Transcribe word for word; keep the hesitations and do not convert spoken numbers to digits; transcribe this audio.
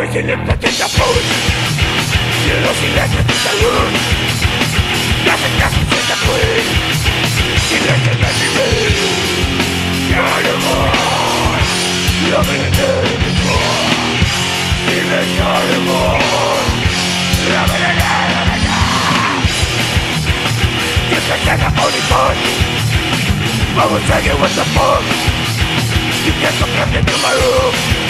crazy lips that take the food. You know she left me in the room. Nothing, nothing, she's the queen. She left me let me read. You're the more. Loving the day before. She makes all the more. Loving the day before. You can take the only fun. I will take it with the fun. You can't come into my room.